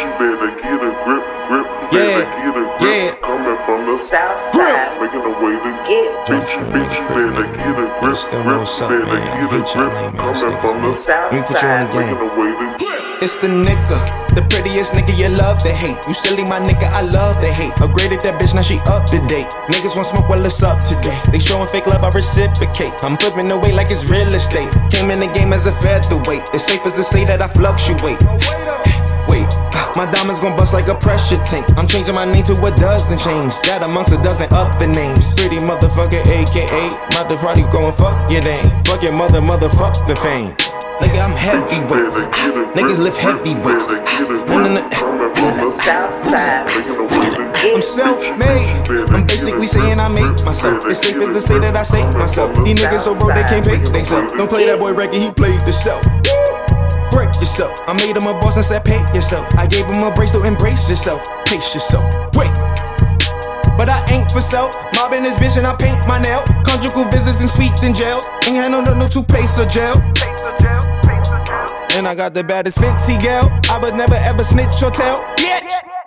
you better get a grip. Yeah, Get a grip. yeah. Coming from the South side. making a way to Get bitch, you better get a grip. Still know what's up, man. I hate y'all lame ass Coming from niggas, the man. Let me put you on the making game. a way to It's the nigga, the prettiest nigga you love to hate. You silly my nigga, I love to hate. Upgraded that bitch, now she up to date. Niggas want smoke, well it's up today. They showing fake love, I reciprocate. I'm flipping the weight like it's real estate. Came in the game as a featherweight. It's safe as to say that I fluctuate. Wait, my diamonds gon' bust like a pressure tank. I'm changing my name to a dozen chains. That amongst a dozen other names. Pretty motherfucker, AKA. About to party going fuck your name. Fuck your motherfuck the fame. Nigga, I'm heavyweight. Niggas lift heavyweights. South side. I'm self-made. I'm basically saying I made myself. It's safe as to say that I saved myself. These niggas so broke they can't pay themselves. Don't play that boy record, he played the show. Break yourself. I made him a boss and said pay yourself. I gave him a brace to embrace yourself. Pace yourself. Wait. But I ain't for sale. Mobbing this bitch and I paint my nail. Conjugal visits and sweets in jails. Ain't had no toothpaste or gel. And I got the baddest fancy gal. I would never ever snitch or tell. Bitch.